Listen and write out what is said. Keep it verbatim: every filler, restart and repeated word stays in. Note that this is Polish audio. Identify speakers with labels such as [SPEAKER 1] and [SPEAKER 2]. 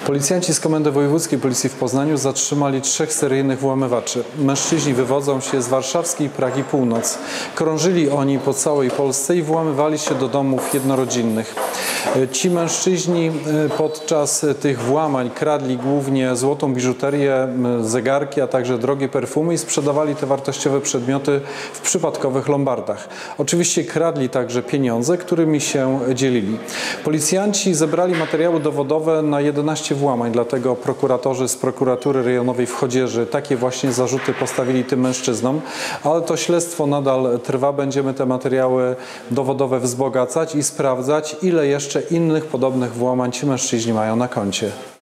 [SPEAKER 1] Policjanci z Komendy Wojewódzkiej Policji w Poznaniu zatrzymali trzech seryjnych włamywaczy. Mężczyźni wywodzą się z warszawskiej Pragi Północ. Krążyli oni po całej Polsce i włamywali się do domów jednorodzinnych. Ci mężczyźni podczas tych włamań kradli głównie złotą biżuterię, zegarki, a także drogie perfumy i sprzedawali te wartościowe przedmioty w przypadkowych lombardach. Oczywiście kradli także pieniądze, którymi się dzielili. Policjanci zebrali materiały dowodowe na jedenaście włamań, dlatego prokuratorzy z prokuratury rejonowej w Chodzieży takie właśnie zarzuty postawili tym mężczyznom, ale to śledztwo nadal trwa. Będziemy te materiały dowodowe wzbogacać i sprawdzać, ile jeszcze innych podobnych włamań ci mężczyźni mają na koncie.